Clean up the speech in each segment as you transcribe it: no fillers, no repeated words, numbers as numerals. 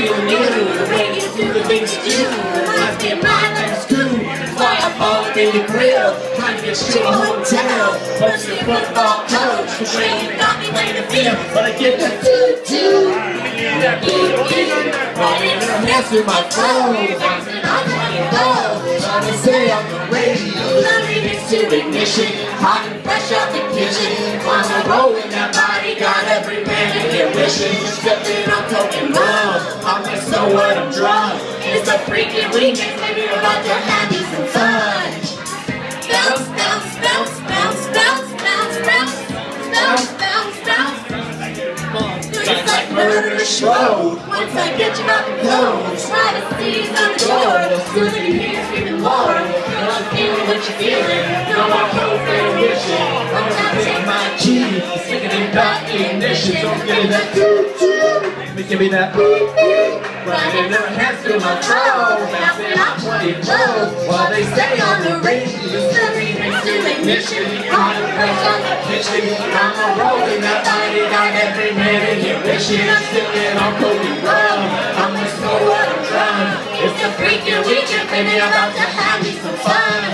feel new. The way you do the things you do reminds me of my last school. Fly up all in the grill, trying to get to a hotel. What's the football coach? The way you got me playing the field, but I get that doo-doo. That doo-doo. Running her hands through my clothes. I'm running low. Trying to stay on the radio. Loving it to ignition. Hot and fresh out the kitchen. I'm a rolling that body. Got every man in here wishing. Stepping on token love. I'm like, so what? I'm drunk. It's a freaking weekend. Maybe we're about to have me some fun. Bounce, bounce, bounce, bounce, bounce, bounce, bounce, bounce, bounce, bounce. It's like murder show. Once I get you out the clothes, privacy's on the door. Soon as you hear screaming more, I'm feeling what you're feeling. No more hope and wishing. I'm gonna take my keys, sticking in back ignition. So give me that doo-doo, give me that beep-beep. Running her hands through my clothes, bouncing out 20 low while they stay on the radio. Serving next to ignition, hot and fresh on the kitchen. I'm a rolling that body, got every man in here wishing. I'm sitting on coke and rum. I'm just so what I'm drunk. It's a freaking weekend, baby, I'm about to have me some fun.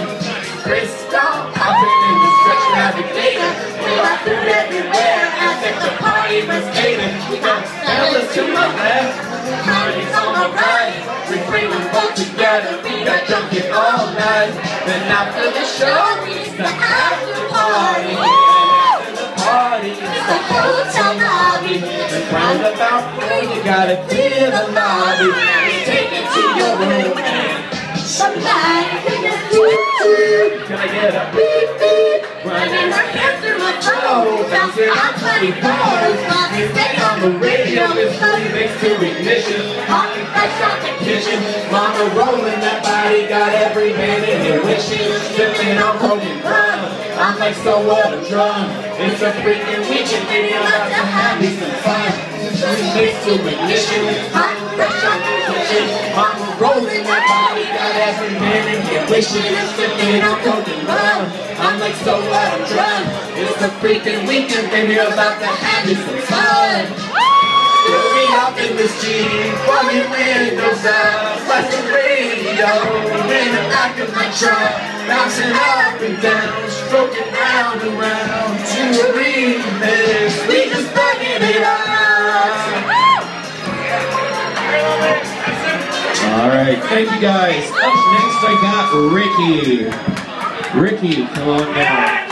Crystal, hopping in the stretch navigator. Feel like food everywhere, as if the party was catered. We got fellas to my left, parties on my right. We bring them both together, we got junkie all night. Then after the show, it's the after party. And after the party, it's the hotel lobby. The roundabout floor, you gotta clear the lobby. Take it to your room and somebody can get doo-doo. Can I get a beep beep? Running her hands through my clothes, bouncing out 20 bars. While they stay on the radio, it's really next to ignition. Hot and fresh out the kitchen. Mama rolling that body, got every man in here wishing. Sipping on coke and rum. I'm like, so what? I'm drunk. It's a freaking weekend, baby, I'm about to have me some fun. Next to ignition. Hot and fresh out the kitchen. Mama rolling that body, got every man in here wishing. Sipping on coke and rum. I'm like, so what? I'm drunk. It's a freaking weekend, baby, I'm about to have me some fun. Moving up in this Jeep, while your windows up, like the radio in the back of my truck, bouncing up and down, stroking round and round to a remix. We just bugging it out. Alright, thank you guys. Up next I got Ricky. Ricky, come on down.